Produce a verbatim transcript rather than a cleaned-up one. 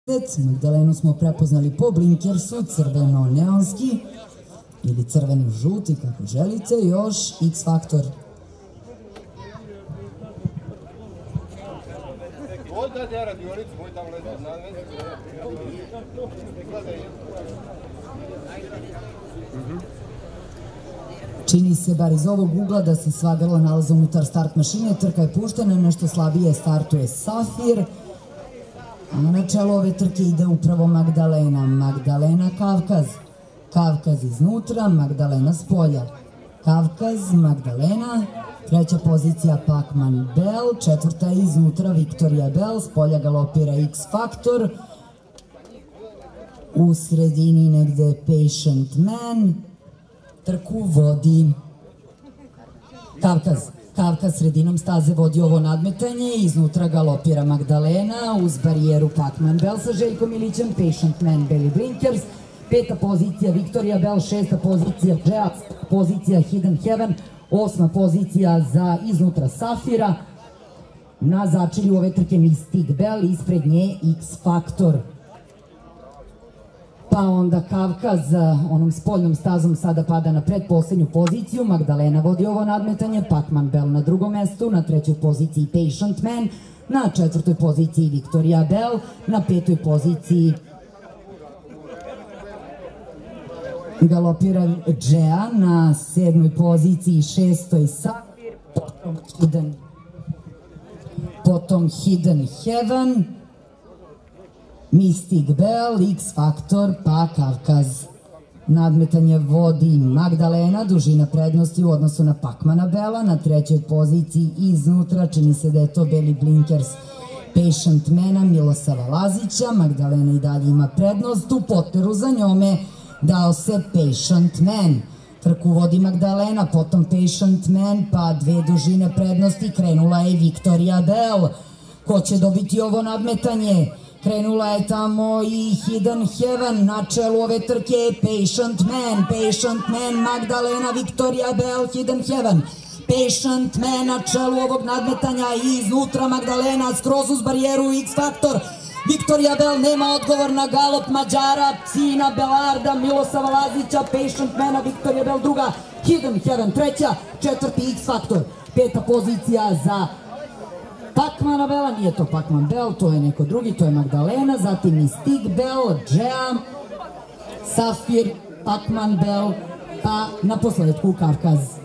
Magdalenu smo prepoznali po blinkersu, crveno-neonski ili crveno-žuti, kako želite, još X Faktor. Čini se, bar iz ovog ugla, da se sva grla nalaze unutar start mašine, trka je puštena, nešto slabije startuje Safir, a na čelo ove trke ide upravo Magdalena. Magdalena Kavkaz. Kavkaz iznutra, Magdalena s polja. Kavkaz, Magdalena, treća pozicija Pacman Bell, četvrta iznutra Victoria Bell, s polja galopira X Faktor, u sredini negde Patient Man, trku vodi Kavkaz. Kavkaz sredinom staze vodi ovo nadmetanje, iznutra galopira Magdalena, uz barijeru Pacman Bell sa Željkom Ilićem, Patient Man, Belly Blinkers, peta pozicija Victoria Bell, šesta pozicija Jazz, pozicija Hidden Heaven, osma pozicija za iznutra Safira, na začelju ove trke Mystic Bell, ispred nje X Faktor. Pa onda Kavkaz onom spoljnom stazom sada pada na predposlednju poziciju, Magdalena vodi ovo nadmetanje, Pacman Bell na drugom mestu, na trećoj poziciji Patient Man, na četvrtoj poziciji Victoria Bell, na petoj poziciji galopira Džea, na sedmoj poziciji šestoj Safir, potom Hidden, potom Hidden Heaven, Mystic Bell, X Faktor, pa Kavkaz. Nadmetanje vodi Magdalena, dužina prednosti u odnosu na Pacmana Bella, na trećoj poziciji iznutra, čini se da je to Belly Blinkers Patient Mana Milosava Lazića, Magdalena i dalje ima prednost, u poteru za njome dao se Patient Man. Trku vodi Magdalena, potom Patient Man, pa dve dužine prednosti, krenula je Victoria Bell. Ko će dobiti ovo nadmetanje? Krenula je tamo i Hidden Heaven, na čelu ove trke Patient Man, Patient Man, Magdalena, Victoria Bell, Hidden Heaven, Patient Man na čelu ovog nadmetanja i iznutra Magdalena, skroz uz barijeru X Faktor, Victoria Bell nema odgovor na galop Mađara, sina Belarda, Milosava Lazića, Patient Mana, Victoria Bell druga, Hidden Heaven treća, četvrti X Faktor, peta pozicija za Pacmana Bella, nije to Pacman Bell, to je neko drugi, to je Magdalena, zatim Mystic Bell, Džea, Safir, Pacman Bell, pa na posledku Kavkaz.